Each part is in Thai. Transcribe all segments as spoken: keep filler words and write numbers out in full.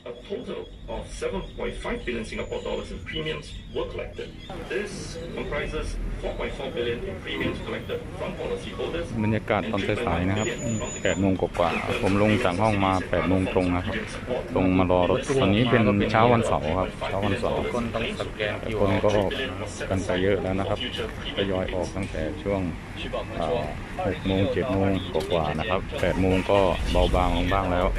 A total of seven point five billion Singapore dollars in premiums were collected. This comprises four point four billion in premiums collected from policyholders. บรรยากาศตอนสายๆนะครับแปดโมงกว่าๆผมลงจากห้องมาแปดโมงตรงนะครับตรงมารอรถตอนนี้เป็นเช้าวันเสาร์ครับเช้าวันเสาร์คนต้องสแกนคนก็ออกกันไปเยอะแล้วนะครับทยอยออกตั้งแต่ช่วงหกโมงเจ็ดโมงกว่าๆนะครับแปดโมงก็เบาบางลงบ้างแล้ว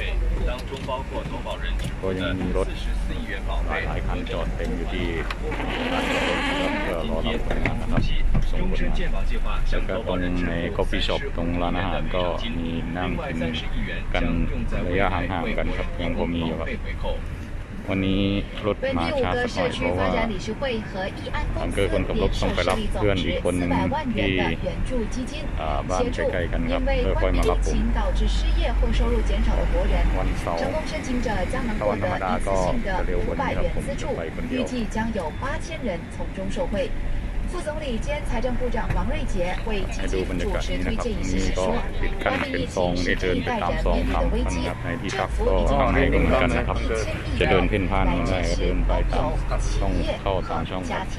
ก็ยังมีรถหลายคันจอดเต็มอยู่ที่เพื่อรอรับคนงานนะครับส่งคนงานแล้วก็ตรงในคอฟฟี่ช็อปตรงร้านอาหารก็มีนั่งกินกันระยะห่างๆกันครับยังพอมีอยู่ครับวันนี้รถมาช้าสักหน่อยเพราะว่าอังเกอร์คนขับรถต้องไปรับเพื่อนอีกคนหนึ่งที่บ้านใกล้ๆกันครับเพื่อค่อยมารับผมวันเสาร์ถ้าวันธรรมดาก็จะเร็วกว่านี้ครับผมจะไปคนเดียว副总理兼财政部长王瑞杰为基金主持推荐仪式时说，外面疫情是这一代人面临的危机，政府已经为人们一千亿元来支持高龄企业和家庭。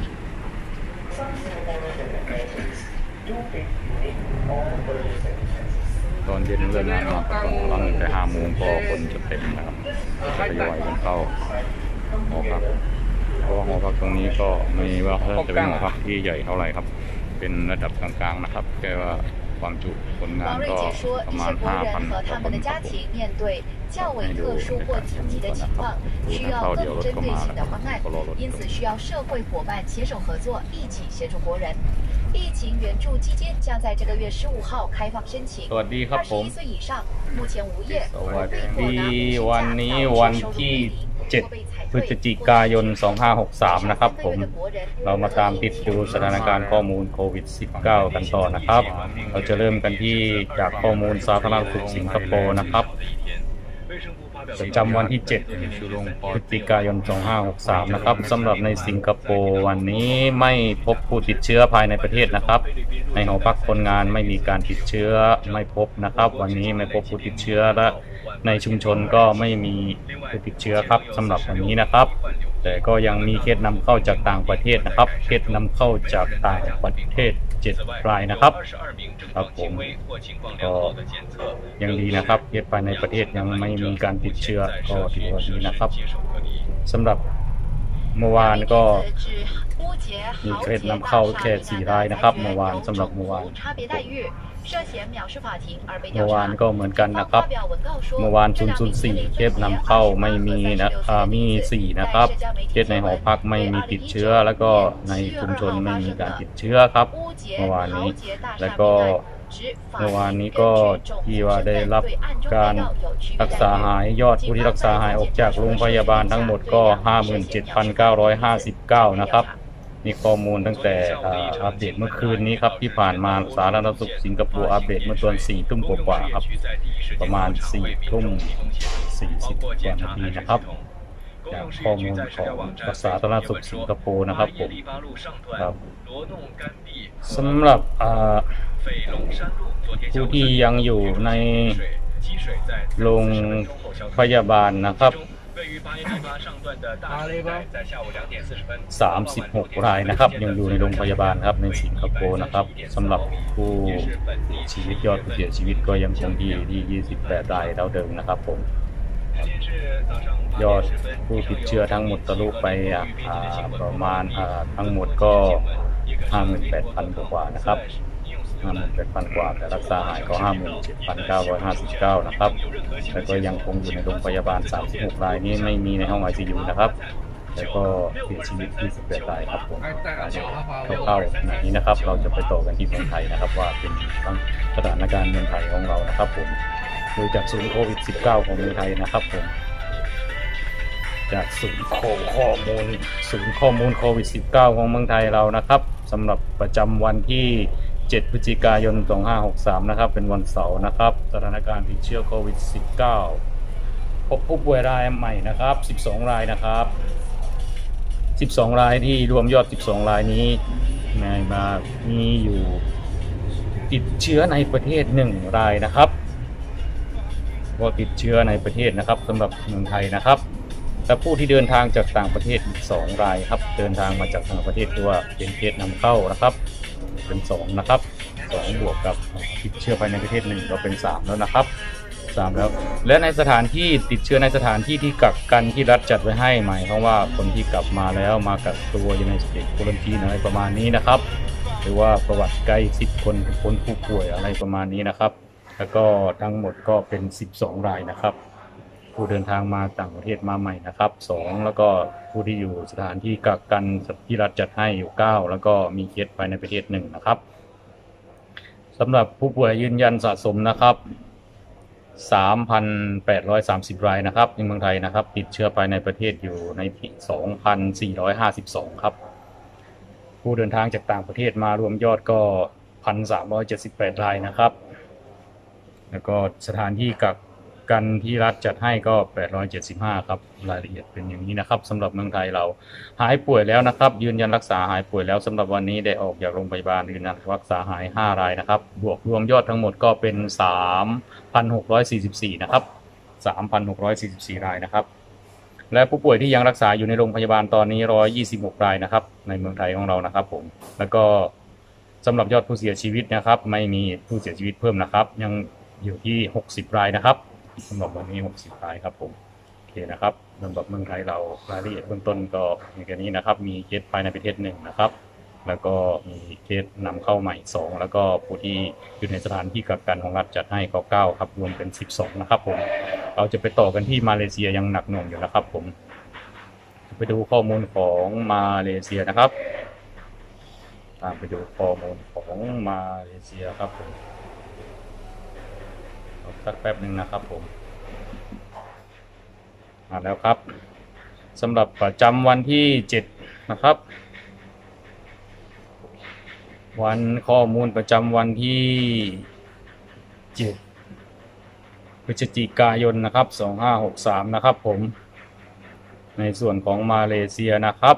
ตอนเย็นเลิกงานมาตอนหลังแต่ห้าโมงก็คนจะเต็มนะครับทยอยกันเข้าหอพักเพราะว่าหอพักตรงนี้ก็ไม่ว่าจะเป็นหอพักที่ใหญ่เท่าไหร่ครับเป็นระดับกลางๆนะครับแค่ว่าความจุคนงานก็ประมาณ ห้าพัน คนครับ较为特殊或紧急的情况，需要更针对性的方案，因此需要社会伙伴携手合作，一起协助国人。疫情援助基金将在这个月十五号开放申请。 สวัสดีครับผม二十一岁以上，目前无业สวัสดีวันนี้วันที่เจ็ดพฤศจิกายนสองพันห้าร้อยหกสิบสามนะครับผมเรามาตามติดดูสถานการณ์ข้อมูลโควิด สิบเก้า กันต่อนะครับเราจะเริ่มกันที่จากข้อมูลสาธารณสุขสิงคโปร์นะครับประจำวันที่เจ็ดพฤศจิกายนสองพันห้าร้อยหกสิบสามนะครับสำหรับในสิงคโปร์วันนี้ไม่พบผู้ติดเชื้อภายในประเทศนะครับในหอพักคนงานไม่มีการติดเชื้อไม่พบนะครับวันนี้ไม่พบผู้ติดเชื้อและในชุมชนก็ไม่มีผู้ติดเชื้อครับสำหรับวันนี้นะครับแต่ก็ยังมีเคสนำเข้าจากต่างประเทศนะครับเคสนำเข้าจากต่างประเทศเจ็ดรายนะครับครับผมก็ยังดีนะครับเคสภายในประเทศยังไม่มีการติดเชื้อก็ถือว่าดีนะครับสำหรับเมื่อวานก็มีเคสนำเข้าแค่สี่รายนะครับเมื่อวานสำหรับเมื่อวานเมื่อวานก็เหมือนกันนะครับเมื่อวานศูนย์ ศูนย์ สี่เคสนำเข้าไม่มีนะมีสี่นะครับเคสในหอพักไม่มีติดเชื้อแล้วก็ในชุมชนไม่มีการติดเชื้อครับเมื่อวานนี้แล้วก็เมื่อวานนี้ก็ที่ว่าได้รับการรักษาหายยอดผู้ที่รักษาหายออกจากโรงพยาบาลทั้งหมดก็ ห้าหมื่นเจ็ดพันเก้าร้อยห้าสิบเก้า นะครับนี่ข้อมูลตั้งแต่อัปเดตเมื่อคืนนี้ครับที่ผ่านมาสาธารณสุขสิงคโปร์อัปเดตเมื่อตอนสี่ทุ่มกว่าๆครับประมาณสี่ทุ่มสี่สิบกว่านาทีนะครับจากข้อมูลของสาธารณสุขสิงคโปร์นะครับผมครับสำหรับผู้ที่ยังอยู่ในโรงพยาบาลนะครับสามสิบหกรายนะครับยังอยู่ในโรงพยาบาลครับในสิงคโปร์นะครับสำหรับผู้ชีวิตยอดผู้เสียชีวิตก็ยังคงที่ที่ยี่สิบแปดรายเท่าเดิมนะครับผมยอดผู้ติดเชื้อทั้งหมดทะลุไปประมาณทั้งหมดก็ ห้าหมื่นแปดพัน กว่านะครับห้าหมื่นแปดพัน กว่าแต่รักษาหายก็ ห้าหมื่นเจ็ดพันเก้าร้อยห้าสิบเก้า นะครับแล้วก็ยังคงอยู่ในโรงพยาบาลสามสิบหกรายนี้ไม่มีในห้อง ไอ ซี ยู นะครับแล้วก็เสียชีวิตยี่สิบแปดรายครับผมเข้าๆขณะนี้นะครับเราจะไปต่อกันที่เมืองไทยนะครับว่าเป็นสถานการณ์เมืองไทยของเรานะครับผมโดยจากศูนย์โควิด สิบเก้า ของเมืองไทยนะครับผมจากศูนย์ข้อมูลศูนย์ข้อมูลโควิด สิบเก้า ของเมืองไทยเรานะครับสำหรับประจำวันที่เจ็ดพฤศจิกายนสองพันห้าร้อยหกสิบสามนะครับเป็นวันเสาร์นะครับสถานการณ์ติดเชื้อโควิด สิบเก้า พบผู้ป่วยรายใหม่นะครับสิบสองรายนะครับสิบสองรายที่รวมยอดสิบสองรายนี้มามีอยู่ติดเชื้อในประเทศหนึ่งรายนะครับก็ติดเชื้อในประเทศนะครับสำหรับเมืองไทยนะครับและผู้ที่เดินทางจากต่างประเทศอีกสองรายครับเดินทางมาจากต่างประเทศตัวเป็นเคสนำเข้านะครับเป็นสองนะครับสองบวกกับติดเชื้อภายในประเทศหนึ่งก็เป็นสามแล้วนะครับสามแล้วและในสถานที่ติดเชื้อในสถานที่ที่กักกันที่รัฐจัดไว้ให้หมายความว่าคนที่กลับมาแล้วมากักตัวอยู่ในสเตจควอรันทีนอะไรประมาณนี้นะครับหรือว่าประวัติใกล้สิบคนคนผู้ป่วยอะไรประมาณนี้นะครับแล้วก็ทั้งหมดก็เป็นสิบสองรายนะครับผู้เดินทางมาต่างประเทศมาใหม่นะครับสองแล้วก็ผู้ที่อยู่สถานที่กักกันที่รัฐจัดให้อยู่เก้าแล้วก็มีเคสภายในประเทศหนึ่งนะครับสำหรับผู้ป่วยยืนยันสะสมนะครับ สามพันแปดร้อยสามสิบ รายนะครับในเมืองไทยนะครับติดเชื้อภายในประเทศอยู่ใน สองพันสี่ร้อยห้าสิบสอง ครับผู้เดินทางจากต่างประเทศมารวมยอดก็ หนึ่งพันสามร้อยเจ็ดสิบแปด รายนะครับแล้วก็สถานที่กักกันที่รัฐจัดให้ก็แปดร้อยเจ็ดสิบห้าครับรายละเอียดเป็นอย่างนี้นะครับสำหรับเมืองไทยเราหายป่วยแล้วนะครับยืนยันรักษาหายป่วยแล้วสำหรับวันนี้ได้ออกจากโรงพยาบาลยืนยันรักษาหายห้ารายนะครับบวกรวมยอดทั้งหมดก็เป็น สามพันหกร้อยสี่สิบสี่ นะครับ สามพันหกร้อยสี่สิบสี่ รายนะครับและผู้ป่วยที่ยังรักษาอยู่ในโรงพยาบาลตอนนี้หนึ่งร้อยยี่สิบหกรายนะครับในเมืองไทยของเรานะครับผมแล้วก็สำหรับยอดผู้เสียชีวิตนะครับไม่มีผู้เสียชีวิตเพิ่มนะครับยังอยู่ที่หกสิบรายนะครับสำหรับวันนี้หกสิบรายครับผมโอเคนะครับสำหรับเมืองไทยเรารายละเอียดเบื้องต้นก็มีแค่นี้นะครับมีเคสภายในประเทศหนึ่งนะครับแล้วก็มีเคสนำเข้าใหม่สองแล้วก็ผู้ที่อยู่ในสถานที่กักกันของรัฐจัดให้ก็เก้าครับรวมเป็นสิบสองนะครับผมเราจะไปต่อกันที่มาเลเซียยังหนักหน่วงอยู่นะครับผมไปดูข้อมูลของมาเลเซียนะครับตามไปดูข้อมูลของมาเลเซียครับผมสักแป๊บหนึ่งนะครับผมมาแล้วครับสำหรับประจำวันที่เจ็ดนะครับวันข้อมูลประจำวันที่เจ็ดพฤศจิกายนนะครับสองพันห้าร้อยหกสิบสามนะครับผมในส่วนของมาเลเซียนะครับ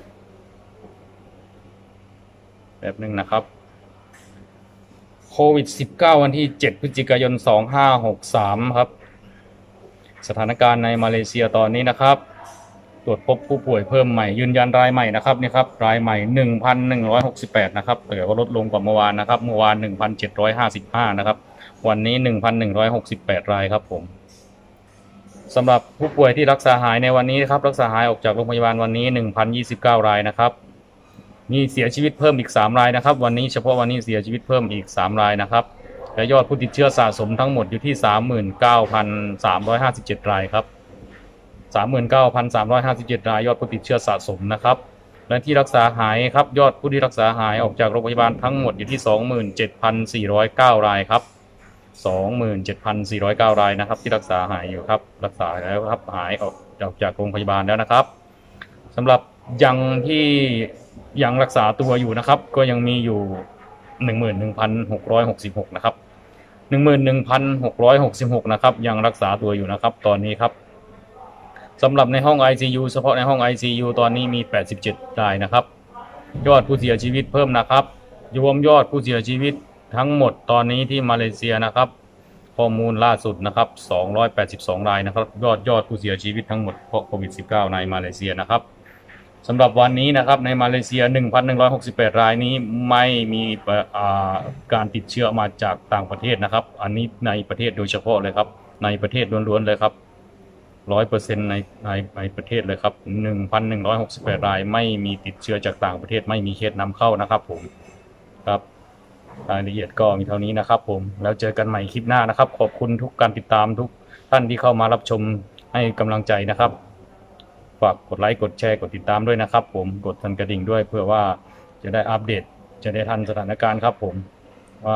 แบบหนึ่งนะครับโควิด สิบเก้า วันที่เจ็ดพฤศจิกายนสองพันห้าร้อยหกสิบสามครับสถานการณ์ในมาเลเซียตอนนี้นะครับตรวจพบผู้ป่วยเพิ่มใหม่ยืนยันรายใหม่นะครับนี่ครับรายใหม่ หนึ่งพันหนึ่งร้อยหกสิบแปด นะครับแต่ว่าลดลงกว่าเมื่อวานนะครับเมื่อวาน หนึ่งพันเจ็ดร้อยห้าสิบห้า นะครับวันนี้ หนึ่งพันหนึ่งร้อยหกสิบแปด รายครับผมสำหรับผู้ป่วยที่รักษาหายในวันนี้ครับรักษาหายออกจากโรงพยาบาลวันนี้ หนึ่งพันยี่สิบเก้า รายนะครับมีเสียชีวิตเพิ่มอีกสามรายนะครับวันนี้เฉพาะวันนี้เสียชีวิตเพิ่มอีกสามรายนะครับและยอดผู้ติดเชื้อสะสมทั้งหมดอยู่ที่ สามหมื่นเก้าพันสามร้อยห้าสิบเจ็ด รายครับ สามหมื่นเก้าพันสามร้อยห้าสิบเจ็ด รายยอดผู้ติดเชื้อสะสมนะครับและที่รักษาหายครับยอดผู้ที่รักษาหายออกจากโรงพยาบาลทั้งหมดอยู่ที่ สองหมื่นเจ็ดพันสี่ร้อยเก้า รายครับ สองหมื่นเจ็ดพันสี่ร้อยเก้า รายนะครับที่รักษาหายอยู่ครับรักษาแล้วครับหายออกจากจากโรงพยาบาลแล้วนะครับสำหรับยังที่ยังรักษาตัวอยู่นะครับก็ยังมีอยู่ หนึ่งหมื่นหนึ่งพันหกร้อยหกสิบหก นะครับ หนึ่งหมื่นหนึ่งพันหกร้อยหกสิบหก นะครับยังรักษาตัวอยู่นะครับตอนนี้ครับสำหรับในห้อง ไอ ซี ยู เฉพาะในห้อง ไอ ซี ยู ตอนนี้มีแปดสิบเจ็ดรายนะครับยอดผู้เสียชีวิตเพิ่มนะครับรวมยอดผู้เสียชีวิตทั้งหมดตอนนี้ที่มาเลเซียนะครับข้อมูลล่าสุดนะครับสองร้อยแปดสิบสองรายนะครับยอดยอดผู้เสียชีวิตทั้งหมดเพราะโควิด สิบเก้า ในมาเลเซียนะครับสำหรับวันนี้นะครับในมาเลเซีย หนึ่งพันหนึ่งร้อยหกสิบแปด รายนี้ไม่มีการติดเชื้อมาจากต่างประเทศนะครับอันนี้ในประเทศโดยเฉพาะเลยครับในประเทศล้วนๆเลยครับ ร้อยเปอร์เซ็นต์ ในในในประเทศเลยครับ หนึ่งพันหนึ่งร้อยหกสิบแปด รายไม่มีติดเชื้อจากต่างประเทศไม่มีเคสนำเข้านะครับผมครับรายละเอียดก็มีเท่านี้นะครับผมแล้วเจอกันใหม่คลิปหน้านะครับขอบคุณทุกการติดตามทุกท่านที่เข้ามารับชมให้กำลังใจนะครับฝากกดไลค์กดแชร์กดติดตามด้วยนะครับผมกดสั่นกระดิ่งด้วยเพื่อว่าจะได้อัปเดตจะได้ทันสถานการณ์ครับผมว่า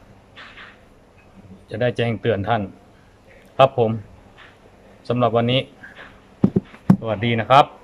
จะได้แจ้งเตือนท่านครับผมสำหรับวันนี้สวัสดีนะครับ